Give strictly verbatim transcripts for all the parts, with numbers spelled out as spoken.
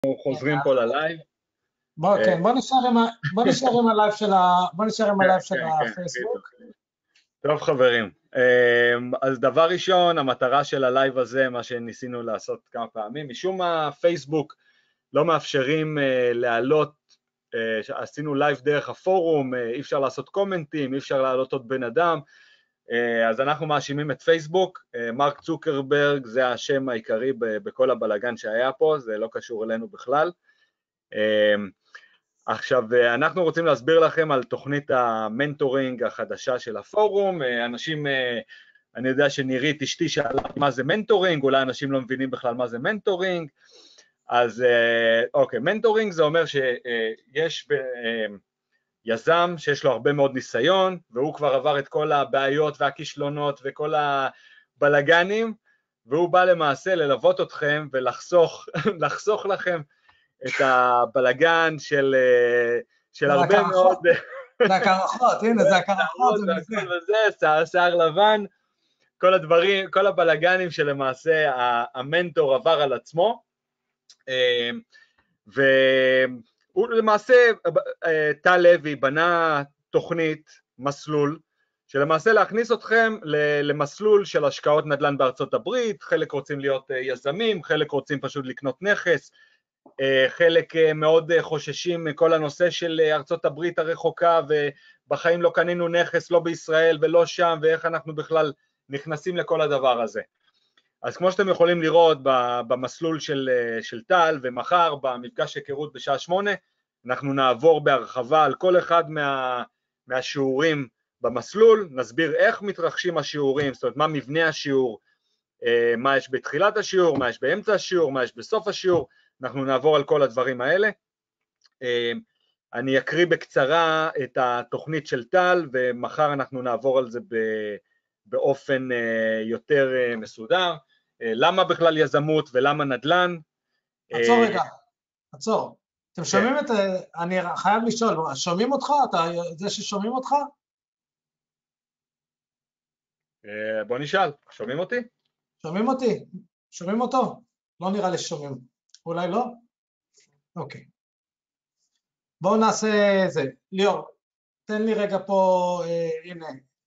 חוזרים פה ללייב. בוא, כן, בוא נשאר עם הלייב של ה... בוא נשאר עם הלייב של הפייסבוק. טוב חברים, אז דבר ראשון, המטרה של הלייב הזה, מה שניסינו לעשות כמה פעמים, משום מה פייסבוק לא מאפשרים להעלות, עשינו לייב דרך הפורום, אי אפשר לעשות קומנטים, אי אפשר להעלות עוד בן אדם, אז אנחנו מאשימים את פייסבוק, מרק צוקרברג זה השם העיקרי בכל הבלגן שהיה פה, זה לא קשור אלינו בכלל. עכשיו אנחנו רוצים להסביר לכם על תוכנית המנטורינג החדשה של הפורום, אנשים, אני יודע שנירית אשתי שאלה מה זה מנטורינג, אולי אנשים לא מבינים בכלל מה זה מנטורינג, אז אוקיי, מנטורינג זה אומר שיש יזם שיש לו הרבה מאוד ניסיון, והוא כבר עבר את כל הבעיות והכישלונות וכל הבלגנים, והוא בא למעשה ללוות אתכם ולחסוך לחסוך לכם את הבלגן של, של הרבה מאוד... זה הקרחות, הנה זה הקרחות. וזה, שיער לבן, כל הדברים, כל הבלגנים שלמעשה המנטור עבר על עצמו, והוא למעשה, טל לוי בנה תוכנית, מסלול, שלמעשה להכניס אתכם למסלול של השקעות נדל"ן בארצות הברית, חלק רוצים להיות יזמים, חלק רוצים פשוט לקנות נכס, חלק מאוד חוששים מכל הנושא של ארצות הברית הרחוקה, ובחיים לא קנינו נכס לא בישראל ולא שם, ואיך אנחנו בכלל נכנסים לכל הדבר הזה. אז כמו שאתם יכולים לראות במסלול של, של טל, ומחר במפגש היכרות בשעה שמונה, אנחנו נעבור בהרחבה על כל אחד מה, מהשיעורים במסלול, נסביר איך מתרחשים השיעורים, זאת אומרת מה מבנה השיעור, מה יש בתחילת השיעור, מה יש באמצע השיעור, מה יש בסוף השיעור, אנחנו נעבור על כל הדברים האלה. אני אקריא בקצרה את התוכנית של טל, ומחר אנחנו נעבור על זה באופן יותר מסודר. למה בכלל יזמות ולמה נדל"ן? עצור רגע, עצור. אתם שומעים את... אני חייב לשאול, שומעים אותך? אתה זה ששומעים אותך? בוא נשאל, שומעים אותי? שומעים אותי? שומעים אותו? לא נראה לי ששומעים. אולי לא? אוקיי. בואו נעשה זה. ליאור, תן לי רגע פה, אה, הנה.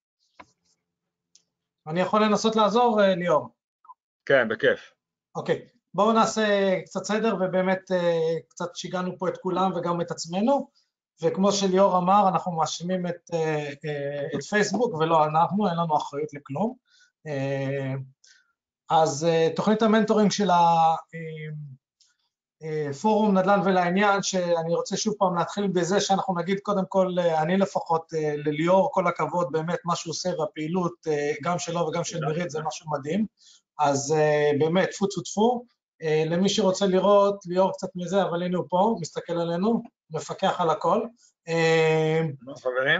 אני יכול לנסות לעזור, אה, ליאור? כן, בכיף. אוקיי. בואו נעשה קצת סדר, ובאמת אה, קצת שיגענו פה את כולם וגם את עצמנו, וכמו שליאור אמר, אנחנו מאשימים את, אה, אה, את פייסבוק, ולא אנחנו, אין לנו אחריות לכלום. אה, אז אה, תוכנית המנטורינג של ה... אה, פורום נדל"ן ולעניין, שאני רוצה שוב פעם להתחיל בזה שאנחנו נגיד קודם כל, אני לפחות לליאור, כל הכבוד באמת מה שהוא עושה והפעילות גם שלו וגם של נירית זה משהו מדהים, אז באמת טפו טפו טפו, למי שרוצה לראות, ליאור קצת מזה, אבל הנה הוא פה, מסתכל עלינו, מפקח על הכל. חברים.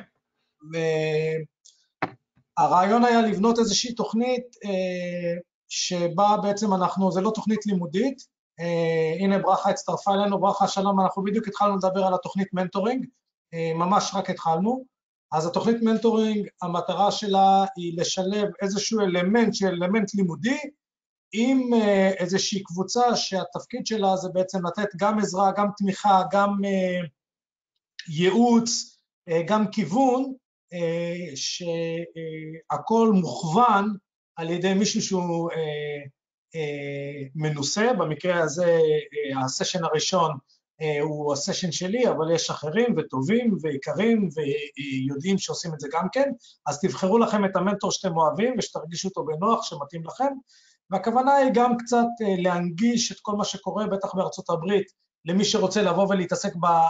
הרעיון היה לבנות איזושהי תוכנית שבה בעצם אנחנו, זה לא תוכנית לימודית, Uh, הנה ברכה הצטרפה אלינו, ברכה שלום, אנחנו בדיוק התחלנו לדבר על התוכנית מנטורינג, uh, ממש רק התחלנו, אז התוכנית מנטורינג, המטרה שלה היא לשלב איזשהו אלמנט של אלמנט לימודי, עם uh, איזושהי קבוצה שהתפקיד שלה זה בעצם לתת גם עזרה, גם תמיכה, גם uh, ייעוץ, uh, גם כיוון, uh, שהכל uh, מוכוון על ידי מישהו שהוא uh, מנוסה, במקרה הזה הסשן הראשון הוא הסשן שלי, אבל יש אחרים וטובים ויקרים ויודעים שעושים את זה גם כן, אז תבחרו לכם את המנטור שאתם אוהבים ושתרגישו אותו בנוח שמתאים לכם, והכוונה היא גם קצת להנגיש את כל מה שקורה בטח בארצות הברית, למי שרוצה לבוא ולהתעסק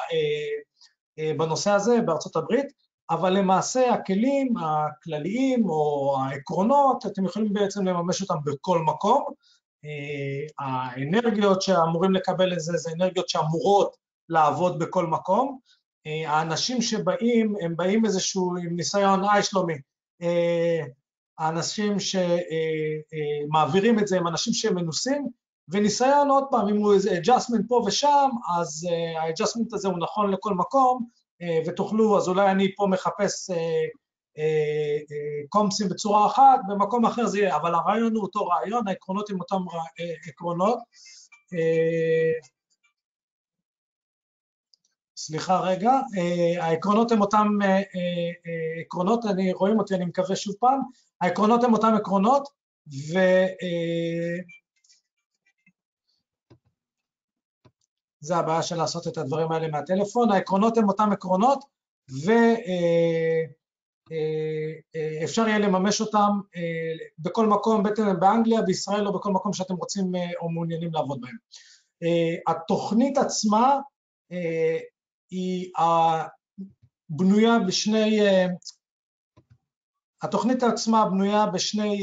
בנושא הזה בארצות הברית, אבל למעשה הכלים הכלליים או העקרונות, אתם יכולים בעצם לממש אותם בכל מקום, האנרגיות שאמורים לקבל לזה, זה אנרגיות שאמורות לעבוד בכל מקום, האנשים שבאים, הם באים איזשהו עם ניסיון, היי שלומי, האנשים שמעבירים את זה הם אנשים שהם מנוסים, וניסיון עוד פעם, אם הוא איזה adjustment פה ושם, אז ה-adjustment הזה הוא נכון לכל מקום, ותוכלו, אז אולי אני פה מחפש קומפסים בצורה אחת, במקום אחר זה יהיה, אבל הרעיון הוא אותו רעיון, העקרונות הם אותם עקרונות. סליחה רגע, העקרונות הם אותם עקרונות, אני רואים אותי, אני מקווה שוב פעם, העקרונות הם אותם עקרונות, ו... זה הבעיה של לעשות את הדברים האלה מהטלפון, העקרונות הם אותם עקרונות, ואפשר יהיה לממש אותם בכל מקום, בעצם באנגליה, בישראל, או בכל מקום שאתם רוצים או מעוניינים לעבוד בהם. התוכנית עצמה היא בנויה בשני, התוכנית עצמה בנויה בשני,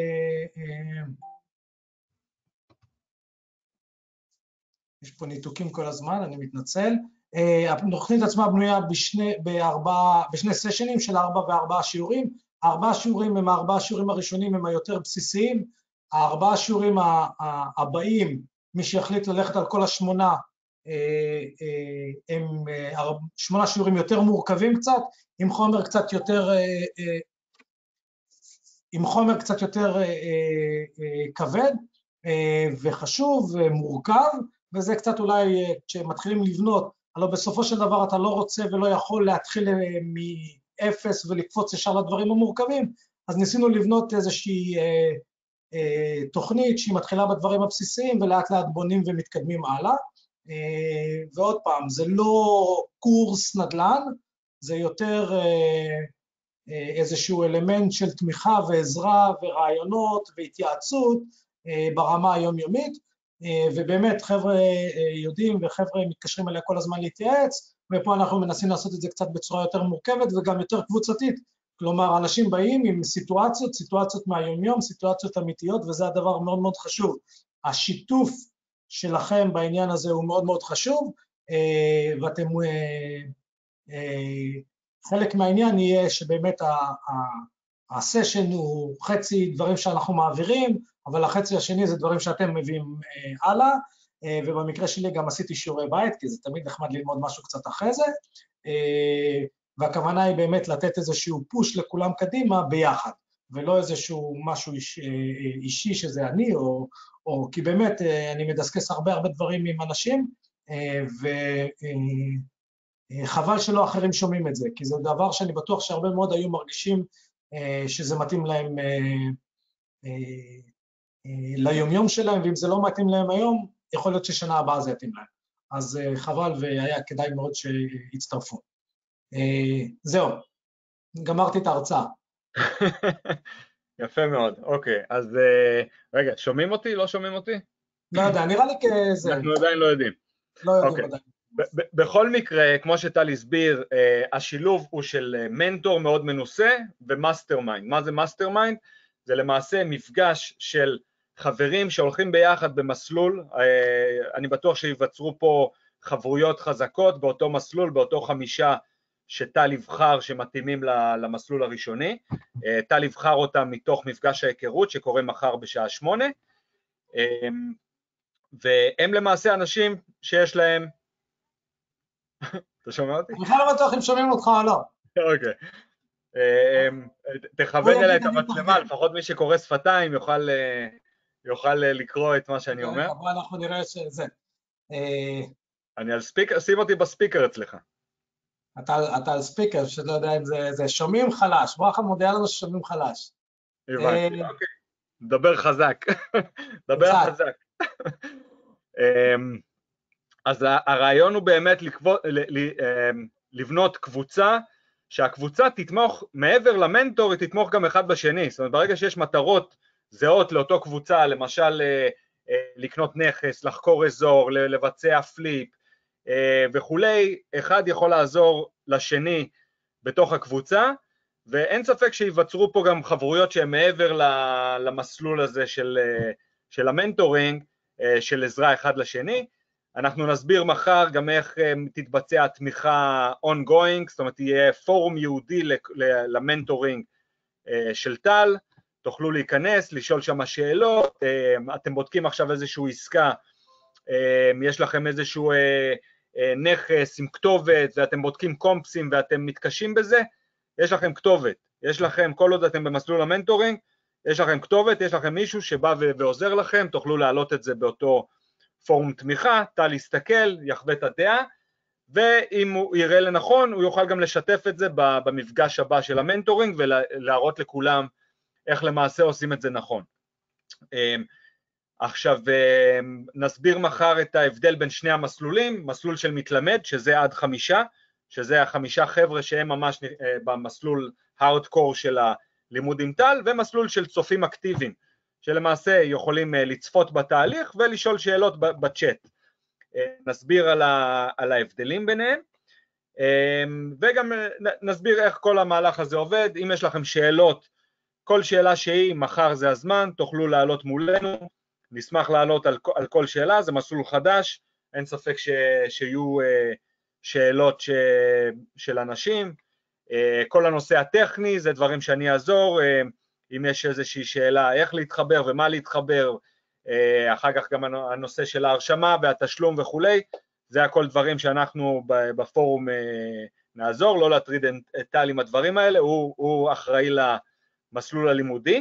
יש פה ניתוקים כל הזמן, אני מתנצל. התוכנית עצמה בנויה בשני, בארבע, בשני סשנים של ארבע וארבעה שיעורים. הארבעה שיעורים הם הארבעה שיעורים הראשונים, הם היותר בסיסיים. הארבעה שיעורים הבאים, מי שיחליט ללכת על כל השמונה, הם שמונה שיעורים יותר מורכבים קצת, עם חומר קצת יותר, עם חומר קצת יותר כבד וחשוב ומורכב, וזה קצת אולי כשמתחילים לבנות, אבל בסופו של דבר אתה לא רוצה ולא יכול להתחיל מאפס ולקפוץ ישר לדברים המורכבים, אז ניסינו לבנות איזושהי תוכנית שהיא מתחילה בדברים הבסיסיים ולאט לאט בונים ומתקדמים הלאה. ועוד פעם, זה לא קורס נדל"ן, זה יותר איזשהו אלמנט של תמיכה ועזרה ורעיונות והתייעצות ברמה היומיומית, ובאמת חבר'ה יודעים וחבר'ה מתקשרים אליה כל הזמן להתייעץ, ופה אנחנו מנסים לעשות את זה קצת בצורה יותר מורכבת וגם יותר קבוצתית, כלומר אנשים באים עם סיטואציות, סיטואציות מהיומיום, סיטואציות אמיתיות, וזה הדבר מאוד מאוד חשוב. השיתוף שלכם בעניין הזה הוא מאוד מאוד חשוב, ואתם, חלק מהעניין יהיה שבאמת הסשן הוא חצי דברים שאנחנו מעבירים, אבל החצי השני זה דברים שאתם מביאים הלאה, ובמקרה שלי גם עשיתי שיעורי בית, כי זה תמיד נחמד ללמוד משהו קצת אחרי זה, והכוונה היא באמת לתת איזשהו פוש לכולם קדימה ביחד, ולא איזשהו משהו איש, אישי שזה אני, או, או כי באמת אני מדסקס הרבה הרבה דברים עם אנשים, וחבל שלא אחרים שומעים את זה, כי זה דבר שאני בטוח שהרבה מאוד היו מרגישים שזה מתאים להם ליומיום שלהם, ואם זה לא מתאים להם היום, יכול להיות ששנה הבאה זה יתאים להם. אז חבל והיה כדאי מאוד שיצטרפו. זהו, גמרתי את ההרצאה. יפה מאוד, אוקיי, אז רגע, שומעים אותי? לא שומעים אותי? לא יודע, נראה לי כזה. אנחנו עדיין לא יודעים. לא יודעים עדיין. בכל מקרה, כמו שטל הסביר, השילוב הוא של מנטור מאוד מנוסה ומאסטר מיינד. מה זה מאסטר מיינד? זה למעשה מפגש של חברים שהולכים ביחד במסלול, אני בטוח שיווצרו פה חברויות חזקות באותו מסלול, באותו חמישה שטל יבחר שמתאימים למסלול הראשוני, טל יבחר אותם מתוך מפגש ההיכרות שקורה מחר בשעה שמונה, והם למעשה אנשים שיש להם, אתה שומע אותי? אני בכלל לא בטוח אם שומעים אותך או לא. אוקיי, תכוון אליי את המצלמה, לפחות מי שקורא שפתיים יוכל יוכל לקרוא את מה שאני אומר. אבל אנחנו נראה שזה. אני על ספיקר, שים אותי בספיקר אצלך. אתה על ספיקר, שלא יודע אם זה שומעים חלש, ברכה מודיע לנו ששומעים חלש. הבנתי, אוקיי. דבר חזק, דבר חזק. אז הרעיון הוא באמת לבנות קבוצה, שהקבוצה תתמוך, מעבר למנטור, היא תתמוך גם אחד בשני, זאת אומרת, ברגע שיש מטרות זהות לאותו קבוצה, למשל לקנות נכס, לחקור אזור, לבצע פליפ וכולי, אחד יכול לעזור לשני בתוך הקבוצה, ואין ספק שיווצרו פה גם חברויות שהן מעבר למסלול הזה של, של המנטורינג, של עזרה אחד לשני. אנחנו נסביר מחר גם איך תתבצע התמיכה ongoing, זאת אומרת יהיה פורום יהודי למנטורינג של טל, תוכלו להיכנס, לשאול שם שאלות, אתם בודקים עכשיו איזשהו עסקה, יש לכם איזשהו נכס עם כתובת, ואתם בודקים קומפסים ואתם מתקשים בזה, יש לכם כתובת, יש לכם, כל עוד אתם במסלול המנטורינג, יש לכם כתובת, יש לכם מישהו שבא ועוזר לכם, תוכלו להעלות את זה באותו פורום תמיכה, טל יסתכל, יחווה את הדעה, ואם הוא יראה לנכון, הוא יוכל גם לשתף את זה במפגש הבא של המנטורינג, ולהראות לכולם איך למעשה עושים את זה נכון. עכשיו נסביר מחר את ההבדל בין שני המסלולים, מסלול של מתלמד, שזה עד חמישה, שזה החמישה חבר'ה שהם ממש במסלול הארדקור של הלימוד עם טל, ומסלול של צופים אקטיביים, שלמעשה יכולים לצפות בתהליך ולשאול שאלות בצ'אט. נסביר על, ה, על ההבדלים ביניהם, וגם נסביר איך כל המהלך הזה עובד. אם יש לכם שאלות, כל שאלה שהיא, מחר זה הזמן, תוכלו לעלות מולנו, נשמח לעלות על, על כל שאלה, זה מסלול חדש, אין ספק ש, שיהיו שאלות ש, של אנשים. כל הנושא הטכני זה דברים שאני אעזור, אם יש איזושהי שאלה איך להתחבר ומה להתחבר, אחר כך גם הנושא של ההרשמה והתשלום וכולי, זה הכל דברים שאנחנו בפורום נעזור, לא להטריד את טל עם הדברים האלה, הוא, הוא אחראי למסלול הלימודי.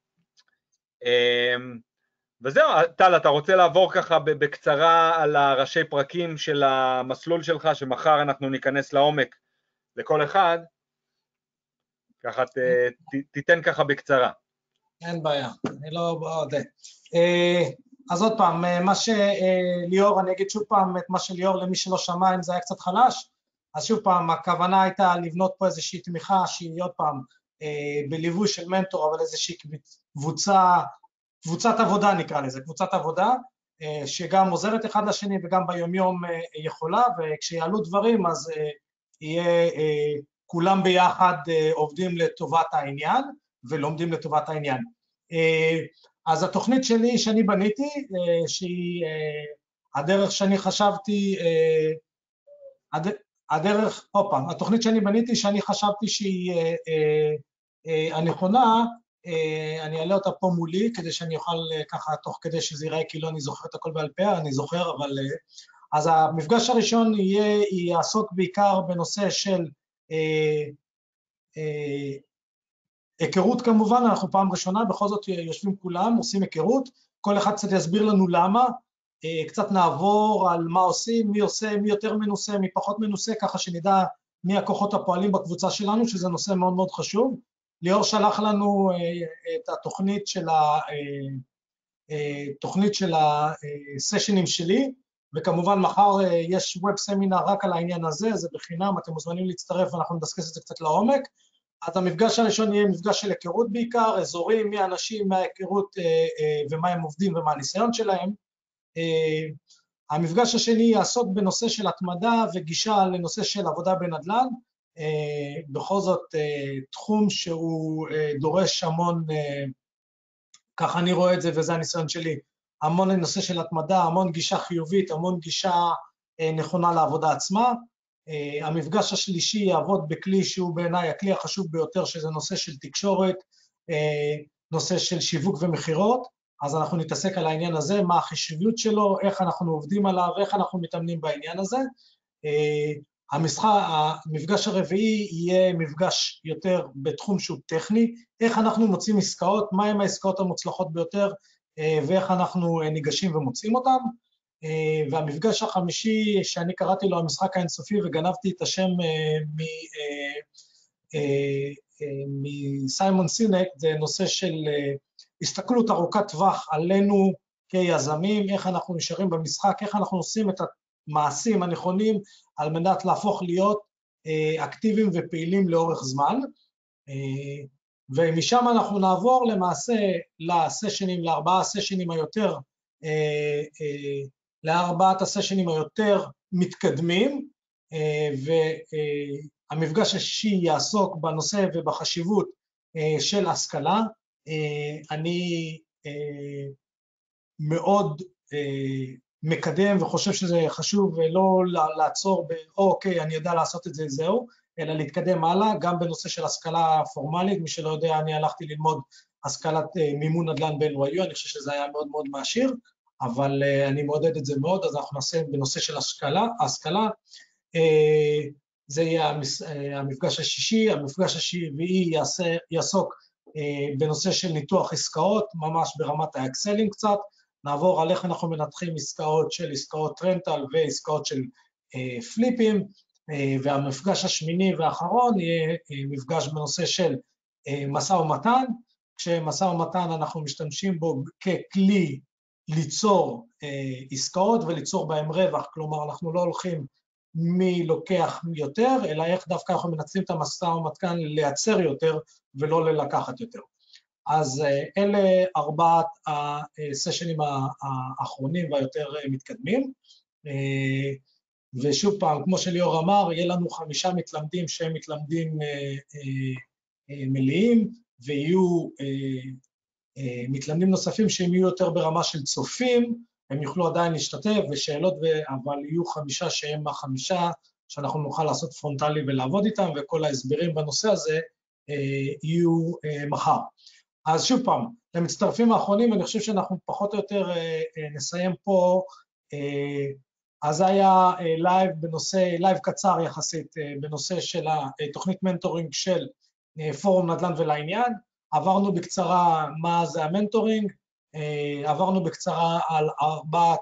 וזהו, טל, אתה רוצה לעבור ככה בקצרה על הראשי פרקים של המסלול שלך, שמחר אנחנו ניכנס לעומק לכל אחד, ככה ת, ת, תיתן ככה בקצרה. אין בעיה, אני לא יודע. אז עוד פעם, מה שליאור, אני אגיד שוב פעם את מה שליאור למי שלא שמע, אם זה היה קצת חלש, אז שוב פעם, הכוונה הייתה לבנות פה איזושהי תמיכה שהיא עוד פעם בליווי של מנטור, אבל איזושהי קבוצה, קבוצת עבודה נקרא לזה, קבוצת עבודה, שגם עוזרת אחד לשני וגם ביומיום יכולה, וכשיעלו דברים אז יהיה כולם ביחד עובדים לטובת העניין ולומדים לטובת העניין. אז התוכנית שלי שאני בניתי, שהיא הדרך שאני חשבתי, הדרך, אופה, התוכנית שאני בניתי שאני חשבתי שהיא הנכונה, אני אעלה אותה פה מולי כדי שאני אוכל ככה תוך כדי שזה ייראה כאילו אני זוכר את הכל בעל פה, אני זוכר, אבל אז המפגש הראשון יהיה, יעסוק בעיקר בנושא של היכרות כמובן, אנחנו פעם ראשונה, בכל זאת יושבים כולם, עושים היכרות, כל אחד קצת יסביר לנו למה, קצת נעבור על מה עושים, מי עושה, מי יותר מנוסה, מי פחות מנוסה, ככה שנדע מי הכוחות הפועלים בקבוצה שלנו, שזה נושא מאוד מאוד חשוב. ליאור שלח לנו את התוכנית של התוכנית של הסשנים שלי, וכמובן מחר יש ווב סמינר רק על העניין הזה, זה בחינם, אתם מוזמנים להצטרף ואנחנו נדסקס את זה קצת לעומק. אז המפגש הראשון יהיה מפגש של היכרות בעיקר, אזורים, מי האנשים, מה ההיכרות ומה הם עובדים ומה הניסיון שלהם. המפגש השני יעסוק בנושא של התמדה וגישה לנושא של עבודה בנדל"ן, בכל זאת תחום שהוא דורש המון, ככה אני רואה את זה וזה הניסיון שלי, המון נושא של התמדה, המון גישה חיובית, המון גישה נכונה לעבודה עצמה. המפגש השלישי יעבוד בכלי שהוא בעיניי הכלי החשוב ביותר, שזה נושא של תקשורת, נושא של שיווק ומחירות, אז אנחנו נתעסק על העניין הזה, מה החשיבות שלו, איך אנחנו עובדים עליו, איך אנחנו מתאמנים בעניין הזה. המשחק, המפגש הרביעי יהיה מפגש יותר בתחום שהוא טכני, איך אנחנו מוצאים עסקאות, מהם העסקאות המוצלחות ביותר, ואיך אנחנו ניגשים ומוצאים אותם. והמפגש החמישי שאני קראתי לו המשחק האינסופי וגנבתי את השם מסיימון סינק, זה נושא של הסתכלות ארוכת טווח עלינו כיזמים, איך אנחנו נשארים במשחק, איך אנחנו עושים את המעשים הנכונים על מנת להפוך להיות אקטיביים ופעילים לאורך זמן, ומשם אנחנו נעבור למעשה לסשנים, לארבעה הסשנים היותר לארבעת הסשנים היותר מתקדמים, והמפגש השישי יעסוק בנושא ובחשיבות של השכלה. אני מאוד מקדם וחושב שזה חשוב לא לעצור באוקיי, אני יודע לעשות את זה, זהו, אלא להתקדם הלאה, גם בנושא של השכלה פורמלית. מי שלא יודע, אני הלכתי ללמוד השכלת מימון נדל"ן ב-אן וואי יו, אני חושב שזה היה מאוד מאוד מעשיר, אבל uh, אני מעודד את זה מאוד, אז אנחנו נעשה בנושא של השכלה, השכלה, uh, זה יהיה המס, uh, המפגש השישי. המפגש השביעי יעשה, יעסוק uh, בנושא של ניתוח עסקאות, ממש ברמת האקסלים קצת, נעבור על איך אנחנו מנתחים עסקאות של עסקאות רנטל ועסקאות של פליפים, והמפגש השמיני והאחרון יהיה מפגש בנושא של משא ומתן, כשמשא ומתן אנחנו משתמשים בו ככלי ליצור עסקאות וליצור בהם רווח, כלומר אנחנו לא הולכים מי לוקח יותר, אלא איך דווקא אנחנו מנצלים את המשא ומתן לייצר יותר ולא ללקחת יותר. אז אלה ארבעת הסשנים האחרונים והיותר מתקדמים, ושוב פעם, כמו שליאור אמר, יהיה לנו חמישה מתלמדים שהם מתלמדים מלאים, ויהיו מתלמדים נוספים שהם יהיו יותר ברמה של צופים, הם יוכלו עדיין להשתתף ושאלות, אבל יהיו חמישה שהם החמישה שאנחנו נוכל לעשות פרונטלי ולעבוד איתם, וכל ההסברים בנושא הזה יהיו מחר. אז שוב פעם, למצטרפים האחרונים, אני חושב שאנחנו פחות או יותר נסיים פה, אז היה לייב בנושא, לייב קצר יחסית, בנושא של התוכנית מנטורינג של פורום נדל"ן ולעניין, עברנו בקצרה מה זה המנטורינג, עברנו בקצרה על ארבעת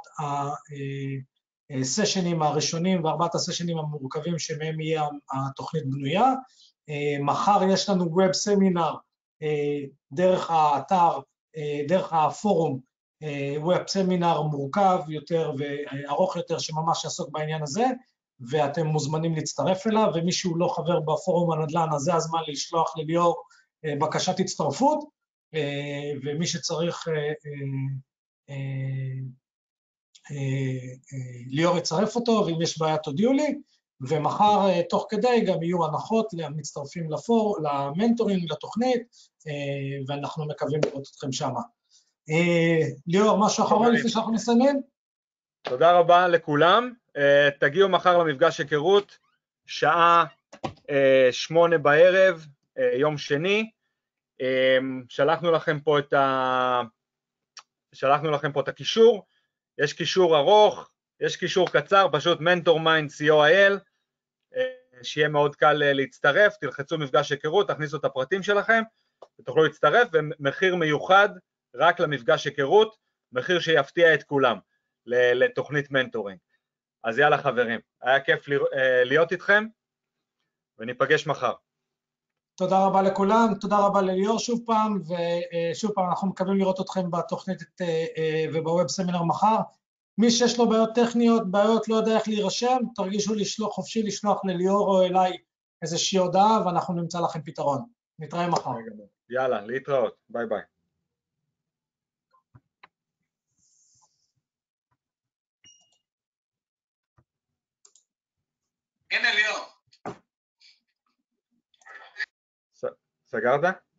הסשנים הראשונים וארבעת הסשנים המורכבים שמהם יהיה התוכנית בנויה. מחר יש לנו ווב סמינר דרך האתר, דרך הפורום, ווב סמינר מורכב יותר וארוך יותר שממש יעסוק בעניין הזה, ואתם מוזמנים להצטרף אליו, ומי שהוא לא חבר בפורום הנדל"ן, אז זה הזמן לשלוח לליאור בקשת הצטרפות, ומי שצריך ליאור יצרף אותו, ואם יש בעיה תודיעו לי, ומחר תוך כדי גם יהיו הנחות למצטרפים לפור, למנטורינג, לתוכנית, ואנחנו מקווים לראות אתכם שמה. ליאור, משהו אחרון לפני שאנחנו מסיימים? תודה רבה לכולם, תגיעו מחר למפגש היכרות, שעה שמונה בערב, יום שני, שלחנו לכם פה את ה... שלחנו לכם פה את הקישור, יש קישור ארוך, יש קישור קצר, פשוט mentormind סי או איי אל, שיהיה מאוד קל להצטרף, תלחצו מפגש היכרות, תכניסו את הפרטים שלכם, ותוכלו להצטרף, ומחיר מיוחד רק למפגש היכרות, מחיר שיפתיע את כולם, לתוכנית מנטורינג. אז יאללה חברים, היה כיף להיות איתכם, וניפגש מחר. תודה רבה לכולם, תודה רבה לליאור שוב פעם, ושוב פעם אנחנו מקווים לראות אתכם בתוכנית ובווב סמינר מחר. מי שיש לו בעיות טכניות, בעיות לא יודע איך להירשם, תרגישו לשלוח, חופשי לשלוח לליאור או אליי איזושהי הודעה, ואנחנו נמצא לכם פתרון. נתראה מחר. יאללה, להתראות, ביי ביי. הנה ליאור. סגרת?